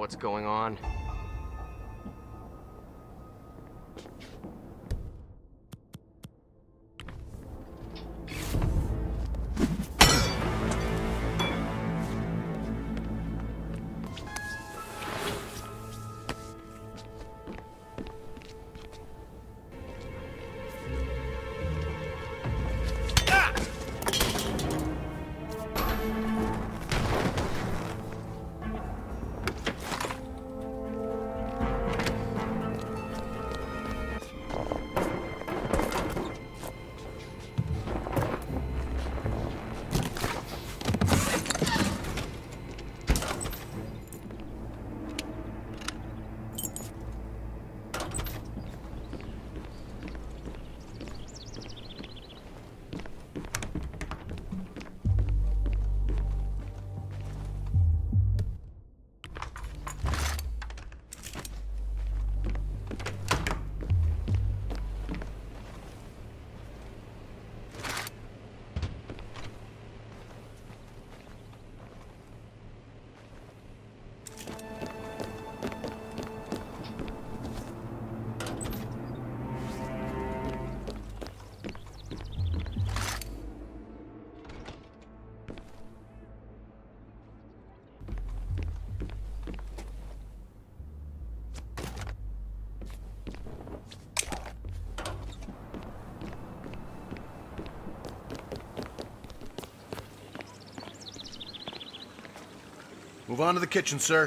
what's going on. Move on to the kitchen, sir.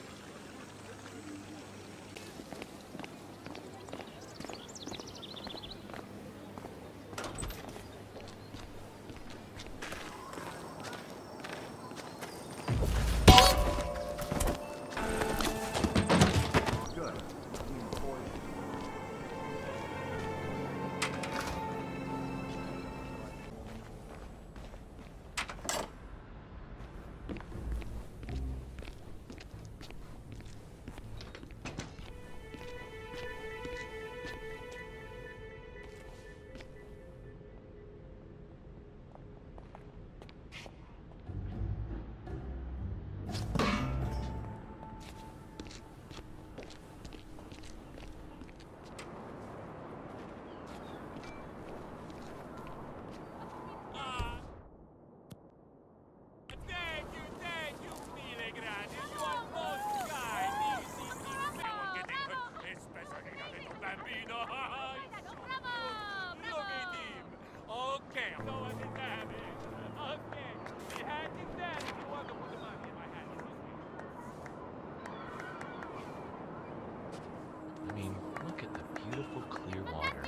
I mean, look at the beautiful clear water.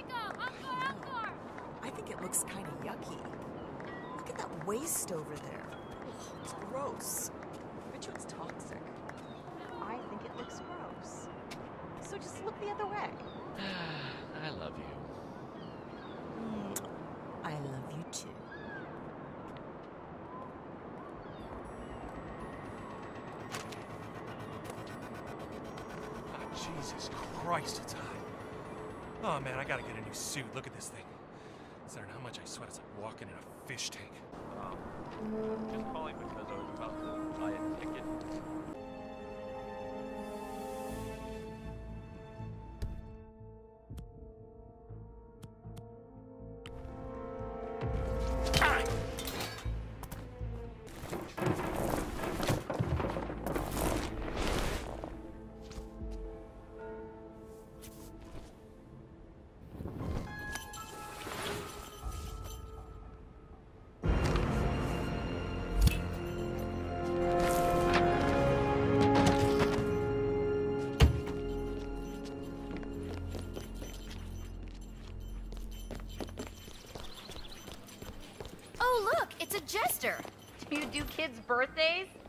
I think it looks kind of yucky. Look at that waste over there. Ugh, it's gross. I bet you it's toxic. I think it looks gross. So just look the other way. I love you. I love you too. Jesus Christ, it's hot. Oh man, I gotta get a new suit. Look at this thing. Considering how much I sweat, it's like walking in a fish tank. Just calling because I was about to buy a ticket. Oh, look, it's a jester. Do you do kids' birthdays?